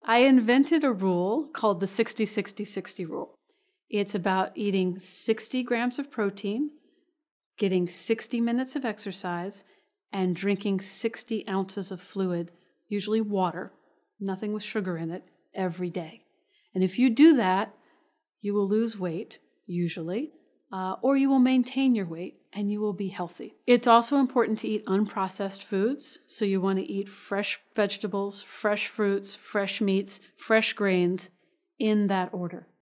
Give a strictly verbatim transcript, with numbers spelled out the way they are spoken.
I invented a rule called the sixty sixty sixty rule. It's about eating sixty grams of protein, getting sixty minutes of exercise, and drinking sixty ounces of fluid, usually water, nothing with sugar in it, every day. And if you do that, you will lose weight, usually, uh, or you will maintain your weight and you will be healthy. It's also important to eat unprocessed foods. So you want to eat fresh vegetables, fresh fruits, fresh meats, fresh grains in that order.